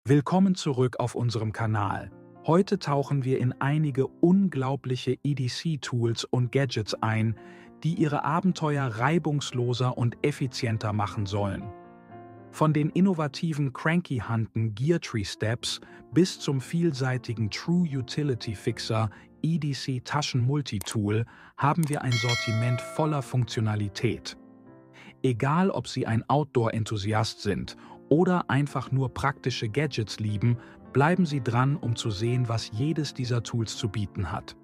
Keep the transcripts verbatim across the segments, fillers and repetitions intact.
Willkommen zurück auf unserem Kanal. Heute tauchen wir in einige unglaubliche E D C-Tools und Gadgets ein, die Ihre Abenteuer reibungsloser und effizienter machen sollen. Von den innovativen Cranky-Hunten Geartree Steps bis zum vielseitigen True Utility Fixer E D C Taschen-Multitool haben wir ein Sortiment voller Funktionalität. Egal, ob Sie ein Outdoor-Enthusiast sind oder einfach nur praktische Gadgets lieben, bleiben Sie dran, um zu sehen, was jedes dieser Tools zu bieten hat.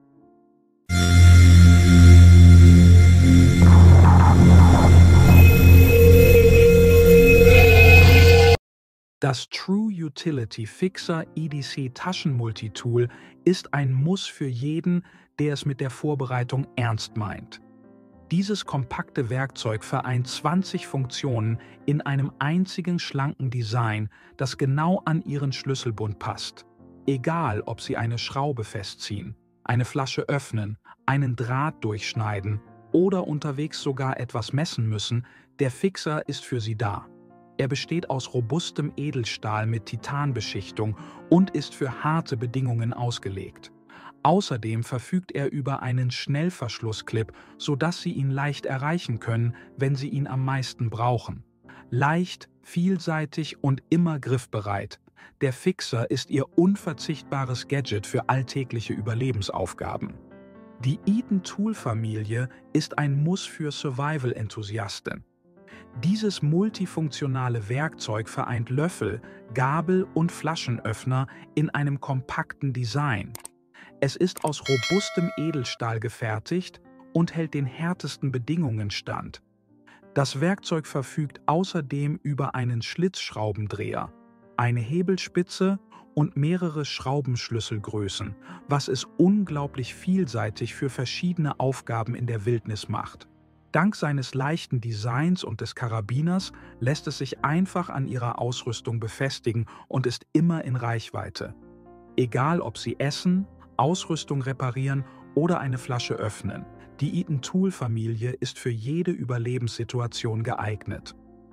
Das True Utility Fixer E D C Taschen-Multitool ist ein Muss für jeden, der es mit der Vorbereitung ernst meint. Dieses kompakte Werkzeug vereint zwanzig Funktionen in einem einzigen schlanken Design, das genau an Ihren Schlüsselbund passt. Egal, ob Sie eine Schraube festziehen, eine Flasche öffnen, einen Draht durchschneiden oder unterwegs sogar etwas messen müssen, der Fixer ist für Sie da. Er besteht aus robustem Edelstahl mit Titanbeschichtung und ist für harte Bedingungen ausgelegt. Außerdem verfügt er über einen Schnellverschlussclip, sodass Sie ihn leicht erreichen können, wenn Sie ihn am meisten brauchen. Leicht, vielseitig und immer griffbereit. Der Fixer ist Ihr unverzichtbares Gadget für alltägliche Überlebensaufgaben. Die Eaton-Tool-Familie ist ein Muss für Survival-Enthusiasten. Dieses multifunktionale Werkzeug vereint Löffel, Gabel und Flaschenöffner in einem kompakten Design. Es ist aus robustem Edelstahl gefertigt und hält den härtesten Bedingungen stand. Das Werkzeug verfügt außerdem über einen Schlitzschraubendreher, eine Hebelspitze und mehrere Schraubenschlüsselgrößen, was es unglaublich vielseitig für verschiedene Aufgaben in der Wildnis macht. Dank seines leichten Designs und des Karabiners lässt es sich einfach an Ihrer Ausrüstung befestigen und ist immer in Reichweite. Egal, ob Sie essen, Ausrüstung reparieren oder eine Flasche öffnen, die Eaton-Tool-Familie ist für jede Überlebenssituation geeignet.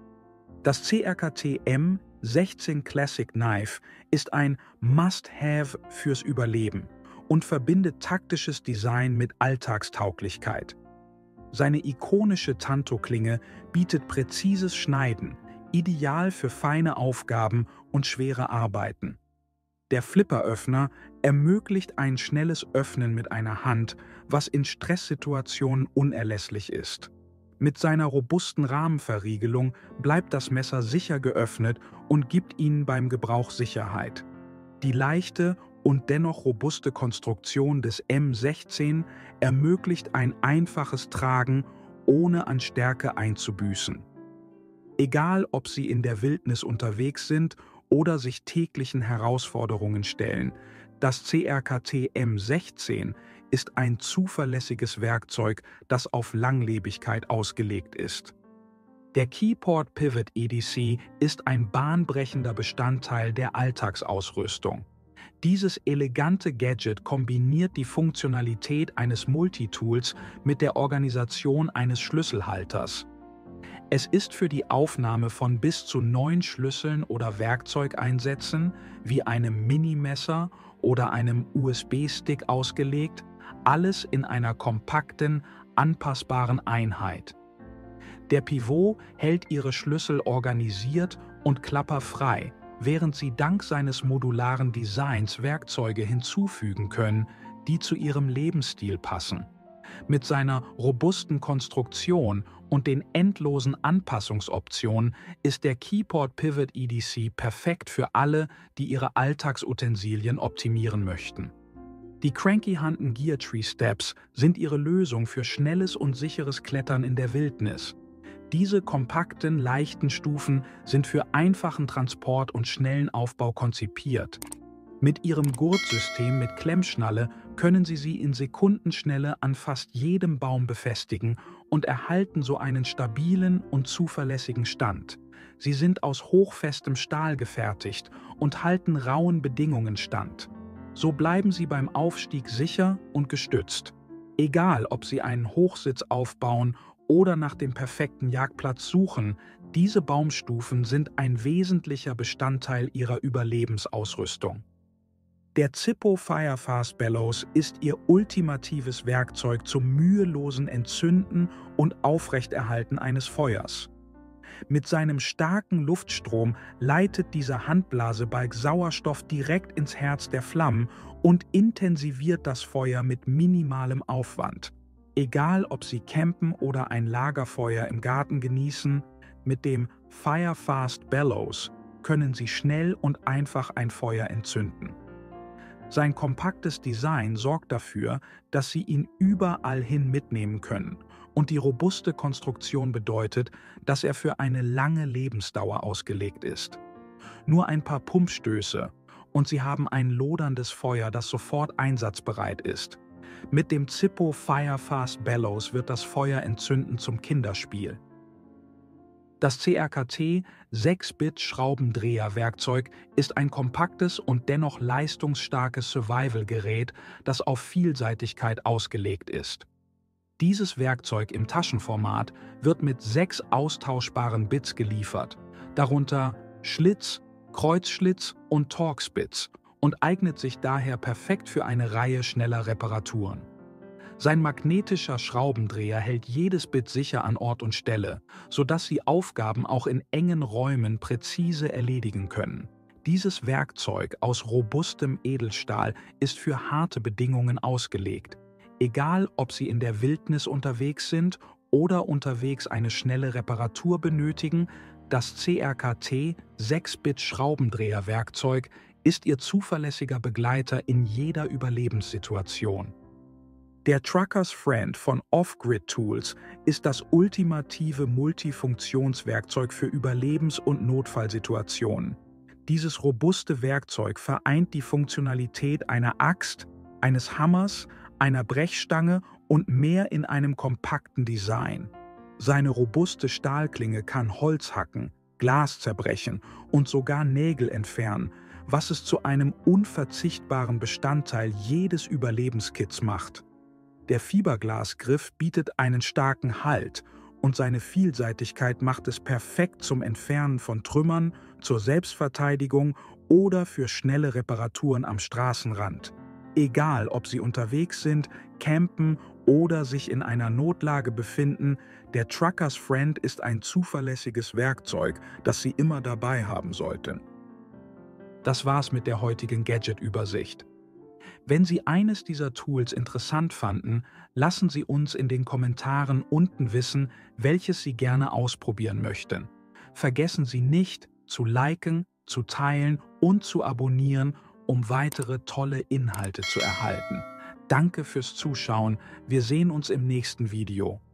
Das C R K T M sechzehn Classic Knife ist ein Must-Have fürs Überleben und verbindet taktisches Design mit Alltagstauglichkeit. Seine ikonische Tanto-Klinge bietet präzises Schneiden, ideal für feine Aufgaben und schwere Arbeiten. Der Flipperöffner ermöglicht ein schnelles Öffnen mit einer Hand, was in Stresssituationen unerlässlich ist. Mit seiner robusten Rahmenverriegelung bleibt das Messer sicher geöffnet und gibt Ihnen beim Gebrauch Sicherheit. Die leichte und dennoch robuste Konstruktion des M sechzehn ermöglicht ein einfaches Tragen, ohne an Stärke einzubüßen. Egal, ob Sie in der Wildnis unterwegs sind oder sich täglichen Herausforderungen stellen, das C R K T M sechzehn ist ein zuverlässiges Werkzeug, das auf Langlebigkeit ausgelegt ist. Der Keyport Pivot E D C ist ein bahnbrechender Bestandteil der Alltagsausrüstung. Dieses elegante Gadget kombiniert die Funktionalität eines Multitools mit der Organisation eines Schlüsselhalters. Es ist für die Aufnahme von bis zu neun Schlüsseln oder Werkzeugeinsätzen wie einem Minimesser oder einem U S B-Stick ausgelegt, alles in einer kompakten, anpassbaren Einheit. Der Pivot hält Ihre Schlüssel organisiert und klapperfrei, während Sie dank seines modularen Designs Werkzeuge hinzufügen können, die zu Ihrem Lebensstil passen. Mit seiner robusten Konstruktion und den endlosen Anpassungsoptionen ist der Keyport Pivot E D C perfekt für alle, die ihre Alltagsutensilien optimieren möchten. Die Cranky Hunten Geartree Steps sind Ihre Lösung für schnelles und sicheres Klettern in der Wildnis. Diese kompakten, leichten Stufen sind für einfachen Transport und schnellen Aufbau konzipiert. Mit Ihrem Gurtsystem mit Klemmschnalle können Sie sie in Sekundenschnelle an fast jedem Baum befestigen und erhalten so einen stabilen und zuverlässigen Stand. Sie sind aus hochfestem Stahl gefertigt und halten rauen Bedingungen stand. So bleiben Sie beim Aufstieg sicher und gestützt. Egal, ob Sie einen Hochsitz aufbauen oder nach dem perfekten Jagdplatz suchen, Diese Baumstufen sind ein wesentlicher Bestandteil ihrer Überlebensausrüstung. Der Zippo Firefast Bellows ist ihr ultimatives Werkzeug zum mühelosen Entzünden und Aufrechterhalten eines Feuers. Mit seinem starken Luftstrom leitet dieser Handblasebalg Sauerstoff direkt ins Herz der Flammen und intensiviert das Feuer mit minimalem Aufwand. Egal, ob Sie campen oder ein Lagerfeuer im Garten genießen, mit dem Firefast Bellows können Sie schnell und einfach ein Feuer entzünden. Sein kompaktes Design sorgt dafür, dass Sie ihn überall hin mitnehmen können, und die robuste Konstruktion bedeutet, dass er für eine lange Lebensdauer ausgelegt ist. Nur ein paar Pumpstöße und Sie haben ein loderndes Feuer, das sofort einsatzbereit ist. Mit dem Zippo Firefast Bellows wird das Feuerentzünden zum Kinderspiel. Das C R K T sechs Bit Schraubendreher-Werkzeug ist ein kompaktes und dennoch leistungsstarkes Survival-Gerät, das auf Vielseitigkeit ausgelegt ist. Dieses Werkzeug im Taschenformat wird mit sechs austauschbaren Bits geliefert, darunter Schlitz, Kreuzschlitz und Torx-Bits, und eignet sich daher perfekt für eine Reihe schneller Reparaturen. Sein magnetischer Schraubendreher hält jedes Bit sicher an Ort und Stelle, sodass Sie Aufgaben auch in engen Räumen präzise erledigen können. Dieses Werkzeug aus robustem Edelstahl ist für harte Bedingungen ausgelegt. Egal, ob Sie in der Wildnis unterwegs sind oder unterwegs eine schnelle Reparatur benötigen, das C R K T sechs Bit Schraubendreher-Werkzeug ist Ihr zuverlässiger Begleiter in jeder Überlebenssituation. Der Truckers Friend von Off-Grid Tools ist das ultimative Multifunktionswerkzeug für Überlebens- und Notfallsituationen. Dieses robuste Werkzeug vereint die Funktionalität einer Axt, eines Hammers, einer Brechstange und mehr in einem kompakten Design. Seine robuste Stahlklinge kann Holz hacken, Glas zerbrechen und sogar Nägel entfernen, was es zu einem unverzichtbaren Bestandteil jedes Überlebenskits macht. Der Fiberglasgriff bietet einen starken Halt und seine Vielseitigkeit macht es perfekt zum Entfernen von Trümmern, zur Selbstverteidigung oder für schnelle Reparaturen am Straßenrand. Egal, ob Sie unterwegs sind, campen oder sich in einer Notlage befinden, der Truckers Friend ist ein zuverlässiges Werkzeug, das Sie immer dabei haben sollten. Das war's mit der heutigen Gadget-Übersicht. Wenn Sie eines dieser Tools interessant fanden, lassen Sie uns in den Kommentaren unten wissen, welches Sie gerne ausprobieren möchten. Vergessen Sie nicht, zu liken, zu teilen und zu abonnieren, um weitere tolle Inhalte zu erhalten. Danke fürs Zuschauen, wir sehen uns im nächsten Video.